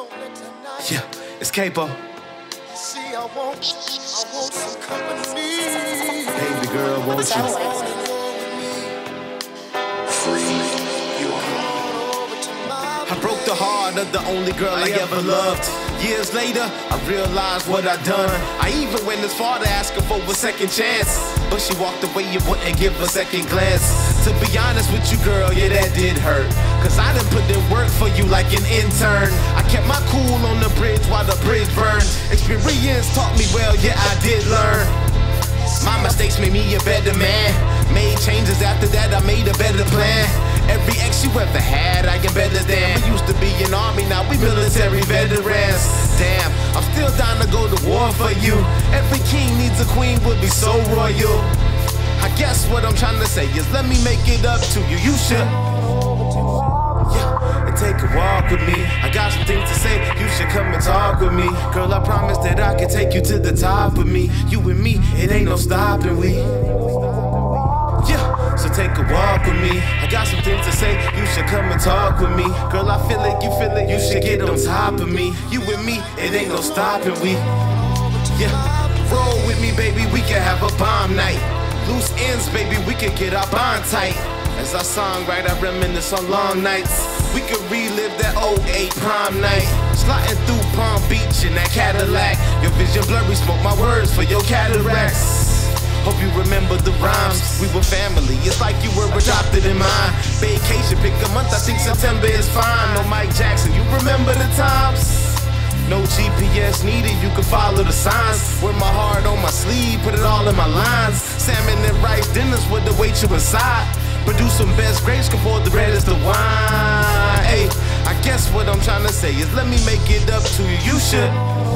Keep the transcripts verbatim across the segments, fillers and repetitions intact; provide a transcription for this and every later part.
Yeah, it's Capo. See, I want, I want some company. Baby girl, won't you? Free you are. I broke the heart of the only girl I ever loved. Years later, I realized what I'd done. I even went as far to ask her for a second chance, but she walked away and wouldn't give a second glance. To be honest with you, girl, yeah, that did hurt, cause I done put in work for you like an intern. I kept my cool on the bridge while the bridge burned. Experience taught me well, yeah, I did learn. My mistakes made me a better man. Made changes after that, I made a better plan. Every ex you ever had, I am better than. We used to be an army, now we military veterans. Damn, I'm still down to go to war for you. Every king needs a queen, would be so royal. I guess what I'm trying to say is let me make it up to you. You should, yeah, and take a walk with me. I got some things to say, you should come and talk with me. Girl, I promise that I can take you to the top with me. You and me, it ain't no stopping, we. Yeah, so take a walk with me. I got some things to say, you should come and talk with me. Girl, I feel it, you feel it, you should get on top of me. You and me, it ain't no stopping, we. Yeah, roll with me, baby, we can have a bomb night. Loose ends, baby, we can get our bond tight. As our songwriter, I reminisce on long nights. We could relive that oh eight prom night. Sliding through Palm Beach in that Cadillac. Your vision blurry, smoke my words for your cataracts. Hope you remember the rhymes. We were family, it's like you were adopted in mine. Vacation, pick a month, I think September is fine. No Mike Jackson, you remember the times? No G P S needed, you can follow the signs. Wear my heart on my sleeve, put it all in my lines. Salmon and rice dinners would await you inside. Produce some best grapes, can pour the red as the wine. Hey, I guess what I'm trying to say is let me make it up to you, you should.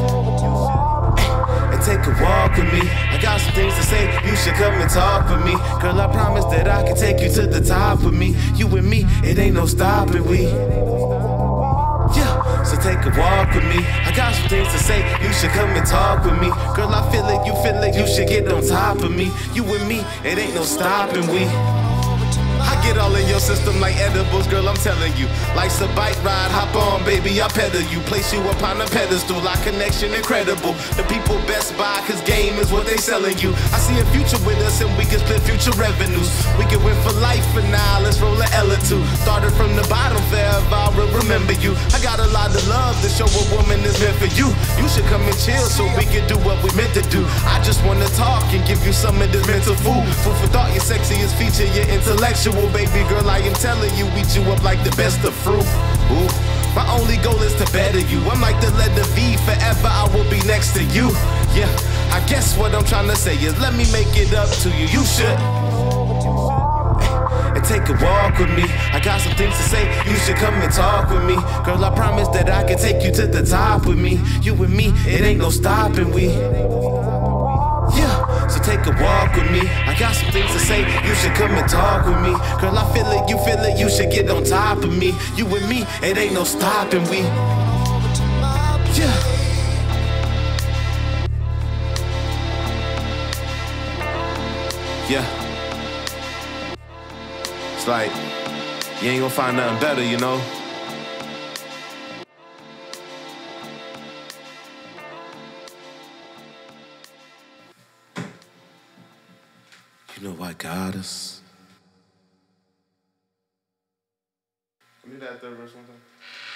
Take a walk with me. I got some things to say, you should come and talk with me. Girl, I promise that I can take you to the top with me. You and me, it ain't no stopping, we. Yeah, so take a walk with me. I got some things to say, you should come and talk with me. Girl, I feel it, you feel it, you should get on top of me. You and me, it ain't no stopping, we. I get all in your system like edibles, girl, I'm telling you. Life's a bike ride, hop on, baby, I pedal you. Place you upon a pedestal, our connection incredible. The people best buy, cause game is what they selling you. I see a future with us and we can split future revenues. We can win for life, but now let's roll a L or two. Started from the bottom, forever I will remember you. I got a lot of love to show a woman is meant for you. You should come and chill so we can do what we meant to do. I just wanna talk and give you some of this mental food. Food for thought, your sexiest feature, your intellectual. Baby girl, I am telling you, eat you up like the best of fruit. Ooh, my only goal is to better you. I'm like the letter V, forever I will be next to you. Yeah, I guess what I'm trying to say is let me make it up to you. You should. And take a walk with me. I got some things to say, you should come and talk with me. Girl, I promise that I can take you to the top with me. You and me, it ain't no stopping, we. Yeah, so take a walk with me. I got some things to say, you should come and talk with me. Girl, I feel it, you feel it, you should get on top of me. You and me, it ain't no stopping, we. Yeah. Yeah. It's like, you ain't gonna find nothing better, you know? You know what got us? Give me that third verse one time.